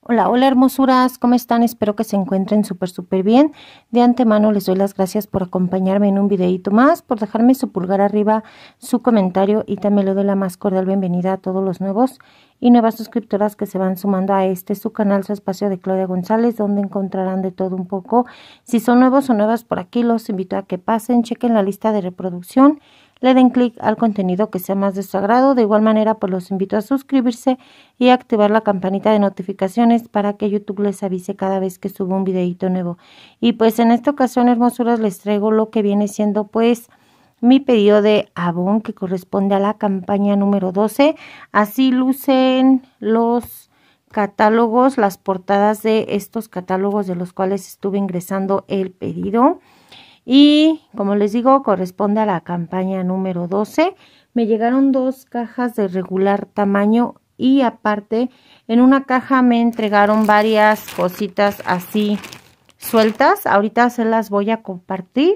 Hola, hola hermosuras, ¿cómo están? Espero que se encuentren súper bien. De antemano les doy las gracias por acompañarme en un videito más, por dejarme su pulgar arriba, su comentario y también le doy la más cordial bienvenida a todos los nuevos y nuevas suscriptoras que se van sumando a su canal, su espacio de Claudia González, donde encontrarán de todo un poco. Si son nuevos o nuevas por aquí, los invito a que pasen, chequen la lista de reproducción, le den clic al contenido que sea más de su agrado. De igual manera, pues los invito a suscribirse y activar la campanita de notificaciones para que YouTube les avise cada vez que subo un videito nuevo. Y pues en esta ocasión, hermosuras, les traigo lo que viene siendo pues mi pedido de Avon, que corresponde a la campaña número 12. Así lucen los catálogos, las portadas de estos catálogos de los cuales estuve ingresando el pedido. Y como les digo, corresponde a la campaña número 12. Me llegaron 2 cajas de regular tamaño y aparte en una caja me entregaron varias cositas así sueltas. Ahorita se las voy a compartir.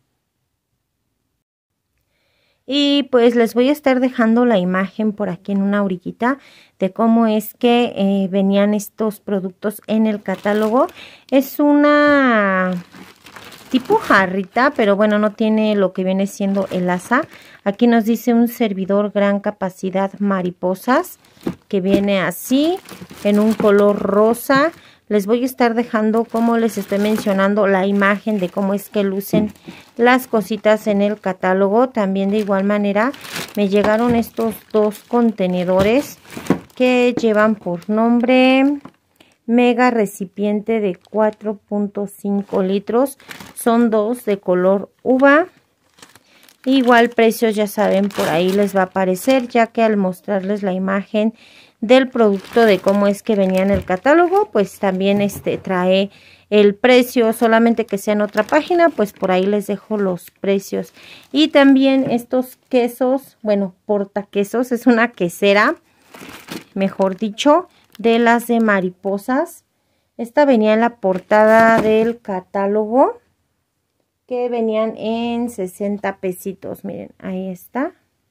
Y pues les voy a estar dejando la imagen por aquí en una orillita de cómo es que venían estos productos en el catálogo. Es una tipo jarrita, pero bueno, no tiene lo que viene siendo el asa. Aquí nos dice un servidor gran capacidad mariposas, que viene así, en un color rosa. Les voy a estar dejando, como les estoy mencionando, la imagen de cómo es que lucen las cositas en el catálogo. También de igual manera me llegaron estos 2 contenedores que llevan por nombre mega recipiente de 4.5 litros. Son 2 de color uva. Igual precios, ya saben, por ahí les va a aparecer, ya que al mostrarles la imagen del producto de cómo es que venía en el catálogo, pues también trae el precio, solamente que sea en otra página, pues por ahí les dejo los precios. Y también estos quesos, bueno, portaquesos, es una quesera, mejor dicho, de las de mariposas. Esta venía en la portada del catálogo, que venían en 60 pesitos. Miren, ahí está.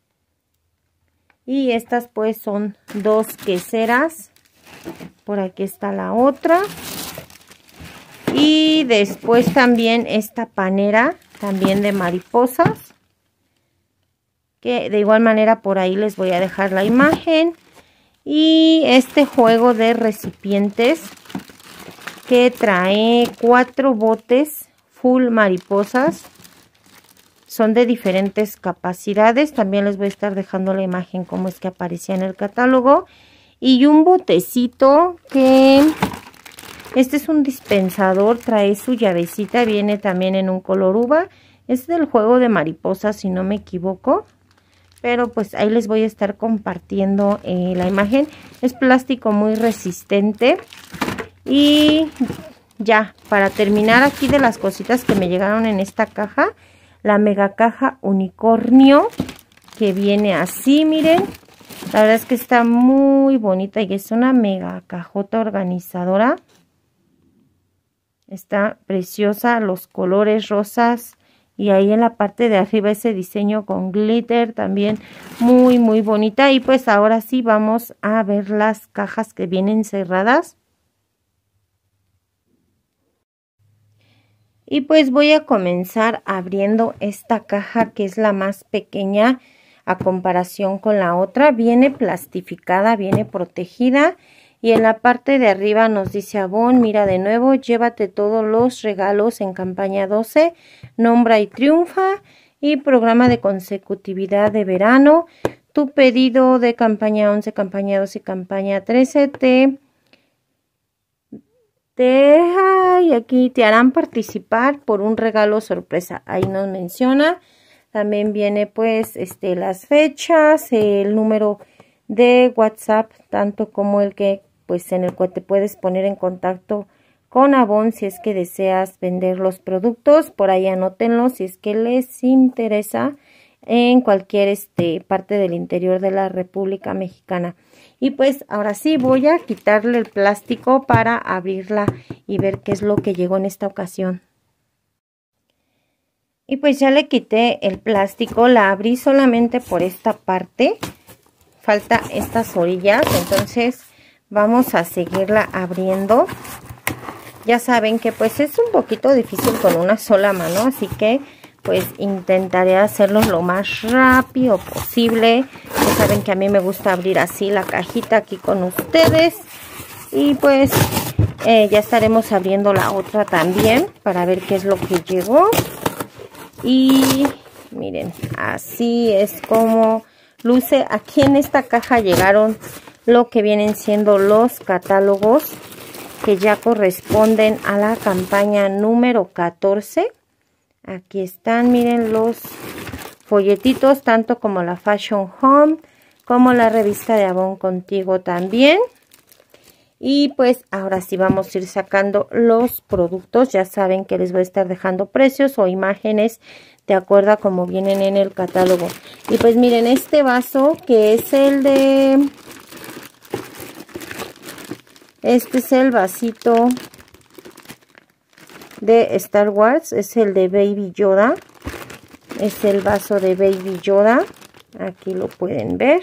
Y estas pues son 2 queseras. Por aquí está la otra. Y después también esta panera, también de mariposas, que de igual manera por ahí les voy a dejar la imagen. Y este juego de recipientes que trae 4 botes full mariposas. Son de diferentes capacidades. También les voy a estar dejando la imagen como es que aparecía en el catálogo. Y un botecito que este es un dispensador. Trae su llavecita. Viene también en un color uva. Es del juego de mariposas, si no me equivoco. Pero pues ahí les voy a estar compartiendo la imagen. Es plástico muy resistente. Y ya, para terminar aquí de las cositas que me llegaron en esta caja, la mega caja unicornio, que viene así, miren. La verdad es que está muy bonita y es una mega cajota organizadora. Está preciosa, los colores rosas. Y ahí en la parte de arriba ese diseño con glitter también muy bonita. Y pues ahora sí vamos a ver las cajas que vienen cerradas. Y pues voy a comenzar abriendo esta caja, que es la más pequeña a comparación con la otra. Viene plastificada, viene protegida. Y en la parte de arriba nos dice Avon, mira de nuevo, llévate todos los regalos en campaña 12, nombra y triunfa, y programa de consecutividad de verano. Tu pedido de campaña 11, campaña 12 y campaña 13 y aquí te harán participar por un regalo sorpresa. Ahí nos menciona. También viene pues las fechas, el número de WhatsApp, tanto como el que pues en el cual te puedes poner en contacto con Avon si es que deseas vender los productos. Por ahí anótenlo si es que les interesa, en cualquier parte del interior de la República Mexicana. Y pues ahora sí voy a quitarle el plástico para abrirla y ver qué es lo que llegó en esta ocasión. Y pues ya le quité el plástico, la abrí solamente por esta parte. Falta estas orillas, entonces vamos a seguirla abriendo. Ya saben que pues es un poquito difícil con una sola mano, así que pues intentaré hacerlo lo más rápido posible. Ya saben que a mí me gusta abrir así la cajita aquí con ustedes. Y pues ya estaremos abriendo la otra también para ver qué es lo que llegó. Y miren, así es como luce. Aquí en esta caja llegaron lo que vienen siendo los catálogos que ya corresponden a la campaña número 14. Aquí están, miren los folletitos, tanto como la Fashion Home, como la revista de Avon Contigo también. Y pues ahora sí vamos a ir sacando los productos. Ya saben que les voy a estar dejando precios o imágenes de acuerdo a como vienen en el catálogo. Y pues miren, este vaso que es el de... Este es el vasito de Star Wars, es el de Baby Yoda. Es el vaso de Baby Yoda. Aquí lo pueden ver.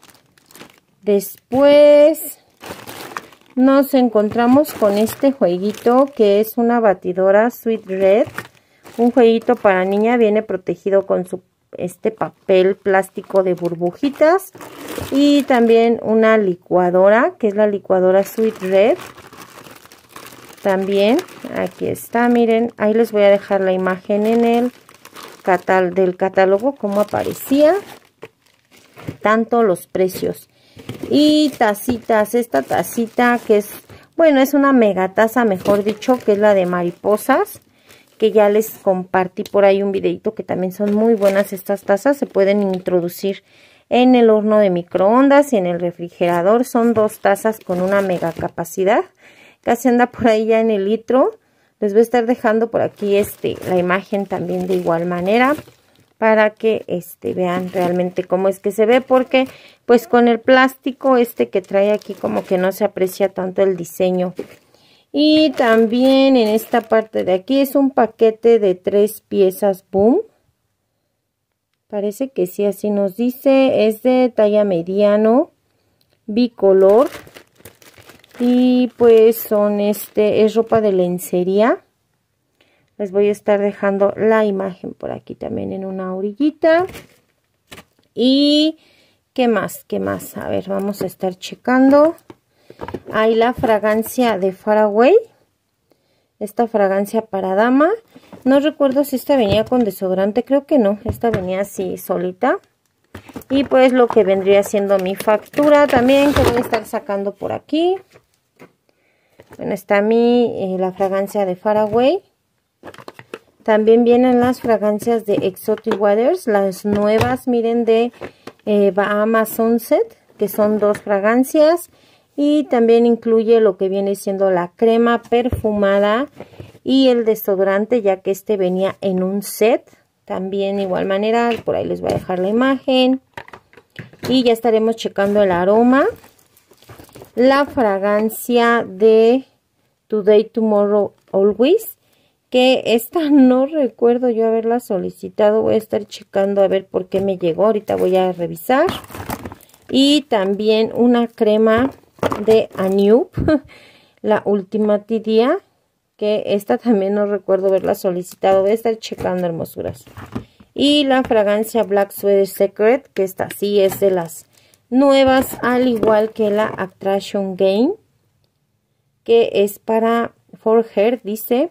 Después nos encontramos con este jueguito que es una batidora Sweet Red. Un jueguito para niña, viene protegido con su papel plástico de burbujitas. Y también una licuadora, que es la licuadora Sweet Red. También, aquí está, miren, ahí les voy a dejar la imagen en el del catálogo, como aparecía. Tanto los precios. Y tacitas, esta tacita que es, bueno, es una mega taza, mejor dicho, que es la de mariposas, que ya les compartí por ahí un videito, que también son muy buenas estas tazas. Se pueden introducir en el horno de microondas y en el refrigerador. Son 2 tazas con una mega capacidad, casi anda por ahí ya en el litro. Les voy a estar dejando por aquí la imagen también de igual manera, para que vean realmente cómo es que se ve, porque pues con el plástico que trae aquí como que no se aprecia tanto el diseño. Y también en esta parte de aquí es un paquete de 3 piezas Boom. Parece que sí, así nos dice. Es de talla mediano, bicolor. Y pues son es ropa de lencería. Les voy a estar dejando la imagen por aquí también en una orillita. Y ¿qué más? ¿Qué más? A ver, vamos a estar checando. Hay la fragancia de Faraway. Esta fragancia para dama. No recuerdo si esta venía con desodorante. Creo que no. Esta venía así solita. Y pues lo que vendría siendo mi factura también, que voy a estar sacando por aquí. Bueno, está la fragancia de Faraway. También vienen las fragancias de Exotic Waters, las nuevas, miren, de Bahamas Sunset, que son 2 fragancias. Y también incluye lo que viene siendo la crema perfumada y el desodorante, ya que venía en un set. También de igual manera, por ahí les voy a dejar la imagen. Y ya estaremos checando el aroma. La fragancia de Today, Tomorrow, Always, que esta no recuerdo yo haberla solicitado. Voy a estar checando a ver por qué me llegó. Ahorita voy a revisar. Y también una crema de Anup, la Ultimate Dia, que esta también no recuerdo haberla solicitado. Voy a estar checando, hermosuras. Y la fragancia Black Sweater Secret, que esta sí es de las nuevas, al igual que la Attraction Gain, que es para For Her, dice.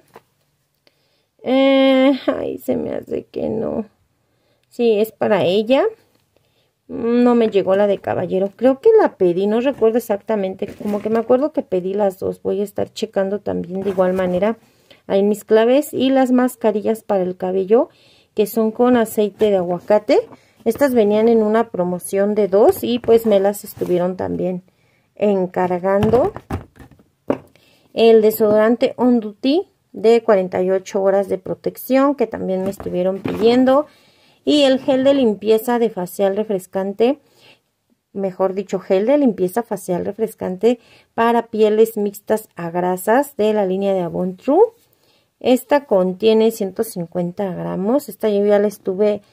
Ay, se me hace que no. Sí, es para ella. No me llegó la de caballero. Creo que la pedí, no recuerdo exactamente. Como que me acuerdo que pedí las 2. Voy a estar checando también de igual manera ahí mis claves. Y las mascarillas para el cabello, que son con aceite de aguacate. Estas venían en una promoción de 2 y pues me las estuvieron también encargando. El desodorante On Duty de 48 horas de protección, que también me estuvieron pidiendo. Y el gel de limpieza de facial refrescante, mejor dicho, gel de limpieza facial refrescante para pieles mixtas a grasas, de la línea de Avon True. Esta contiene 150 gramos. Esta yo ya la estuve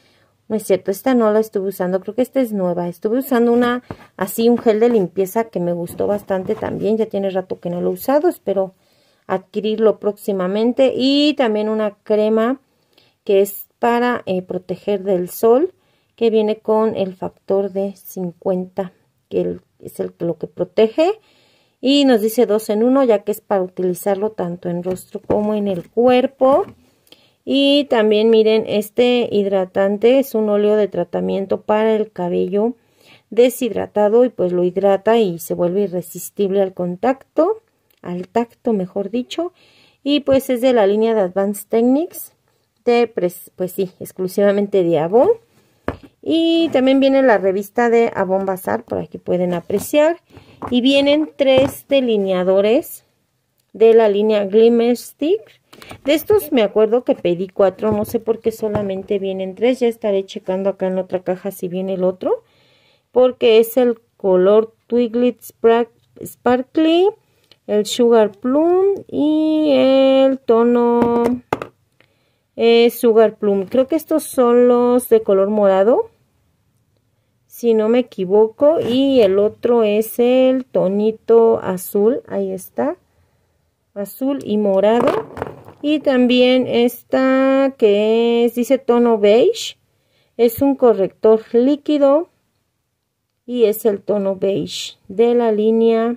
No es cierto, esta no la estuve usando, creo que esta es nueva. Estuve usando una, así un gel de limpieza que me gustó bastante también. Ya tiene rato que no lo he usado, espero adquirirlo próximamente. Y también una crema que es para proteger del sol, que viene con el factor de 50, que es lo que protege. Y nos dice 2 en 1, ya que es para utilizarlo tanto en rostro como en el cuerpo. Y también miren, este hidratante es un óleo de tratamiento para el cabello deshidratado y pues lo hidrata y se vuelve irresistible al contacto, al tacto mejor dicho. Y pues es de la línea de Advanced Techniques, pues sí, exclusivamente de Avon. Y también viene la revista de Avon Bazar, por aquí pueden apreciar. Y vienen 3 delineadores de la línea Glimmer Stick. De estos me acuerdo que pedí 4, no sé por qué solamente vienen 3. Ya estaré checando acá en otra caja si viene el otro. Porque es el color Twiglet Sparkly, el Sugar Plum y el tono Sugar Plum. Creo que estos son los de color morado, si no me equivoco. Y el otro es el tonito azul, ahí está, azul y morado. Y también esta que es, dice tono beige, es un corrector líquido y es el tono beige de la línea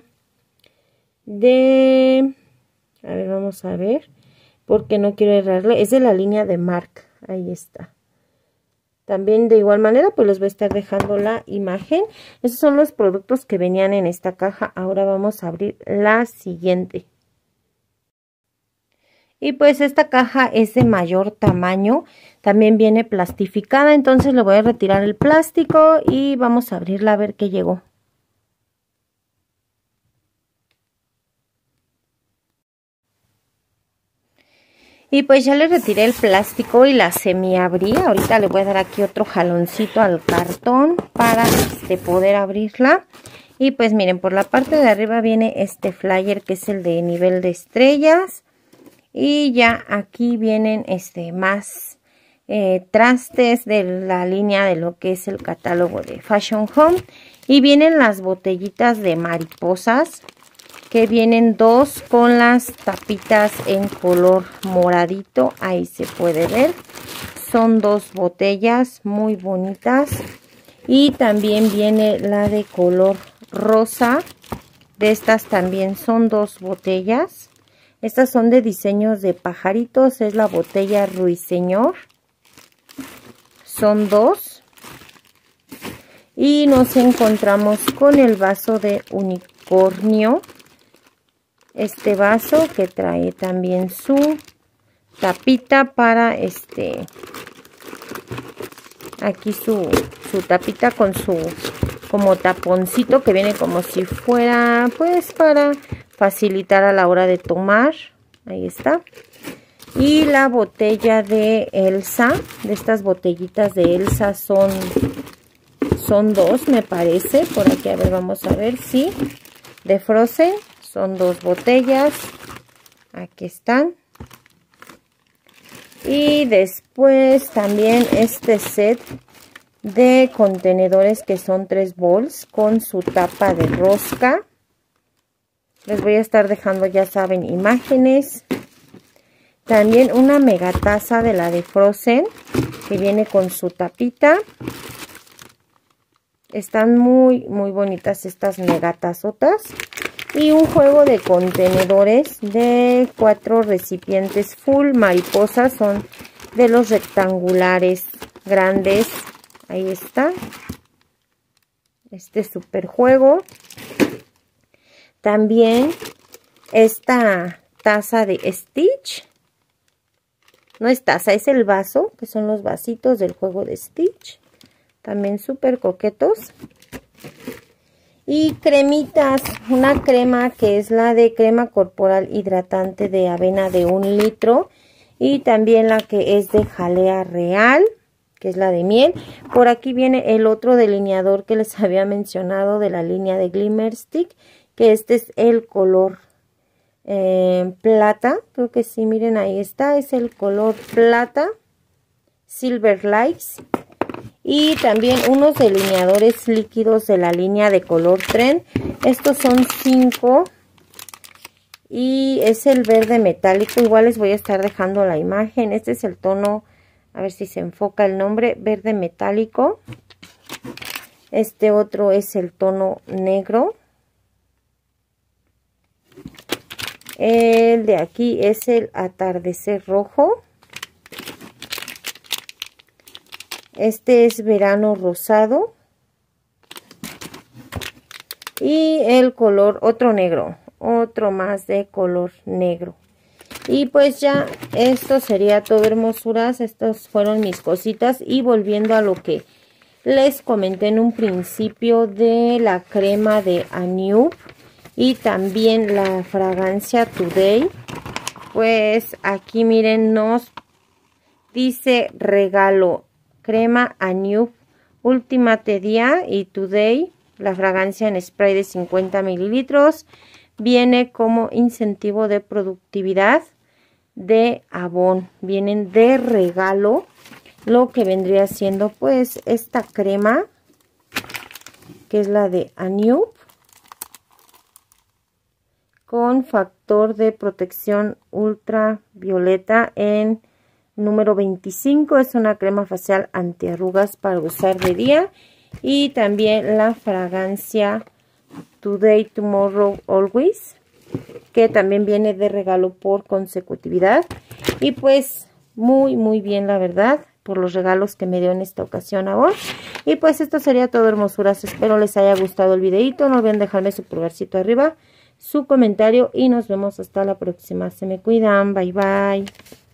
de, a ver, vamos a ver, porque no quiero errarle, es de la línea de MAC, ahí está. También de igual manera pues les voy a estar dejando la imagen. Esos son los productos que venían en esta caja. Ahora vamos a abrir la siguiente. Y pues esta caja es de mayor tamaño, también viene plastificada, entonces le voy a retirar el plástico y vamos a abrirla a ver qué llegó. Y pues ya le retiré el plástico y la semiabrí. Ahorita le voy a dar aquí otro jaloncito al cartón para poder abrirla. Y pues miren, por la parte de arriba viene este flyer que es el de nivel de estrellas. Y ya aquí vienen más trastes de la línea de lo que es el catálogo de Fashion Home. Y vienen las botellitas de mariposas, que vienen 2 con las tapitas en color moradito. Ahí se puede ver. Son 2 botellas muy bonitas. Y también viene la de color rosa. De estas también son 2 botellas. Estas son de diseños de pajaritos, es la botella Ruiseñor. Son 2. Y nos encontramos con el vaso de unicornio. Este vaso que trae también su tapita para aquí su tapita con su como taponcito que viene como si fuera pues para facilitar a la hora de tomar. Ahí está. Y la botella de Elsa, de estas botellitas de Elsa son 2 me parece, por aquí a ver, vamos a ver, sí, de Frozen, son 2 botellas, aquí están. Y después también este set de contenedores que son 3 bols con su tapa de rosca. Les voy a estar dejando, ya saben, imágenes. También una mega taza de la de Frozen que viene con su tapita. Están muy bonitas estas mega tazotas. Y un juego de contenedores de 4 recipientes full mariposas. Son de los rectangulares grandes. Ahí está. Este super juego. También esta taza de Stitch. No es taza, es el vaso, que son los vasitos del juego de Stitch. También súper coquetos. Y cremitas, una crema que es la de crema corporal hidratante de avena de 1 litro. Y también la que es de jalea real, que es la de miel. Por aquí viene el otro delineador que les había mencionado de la línea de Glimmer Stick, que este es el color plata. Creo que sí, miren, ahí está, es el color plata, Silver Lights. Y también unos delineadores líquidos de la línea de Color Trend. Estos son 5 y es el verde metálico. Igual les voy a estar dejando la imagen. Este es el tono, a ver si se enfoca el nombre, verde metálico. Este otro es el tono negro. El de aquí es el atardecer rojo. Este es verano rosado. Y el color, otro negro, otro más de color negro. Y pues ya esto sería todo, hermosuras. Estas fueron mis cositas. Y volviendo a lo que les comenté en un principio de la crema de Anup y también la fragancia Today, pues aquí miren, nos dice regalo crema Anup Ultimate Dia y Today, la fragancia en spray de 50 mililitros. Viene como incentivo de productividad de Avon. Vienen de regalo lo que vendría siendo pues esta crema, que es la de Anup, con factor de protección ultravioleta en número 25. Es una crema facial antiarrugas para usar de día. Y también la fragancia Today, Tomorrow, Always, que también viene de regalo por consecutividad. Y pues muy bien, la verdad, por los regalos que me dio en esta ocasión Avon. Y pues esto sería todo, hermosuras. Espero les haya gustado el videito. No olviden dejarme su pulgarcito arriba, su comentario y nos vemos hasta la próxima. Se me cuidan. Bye bye.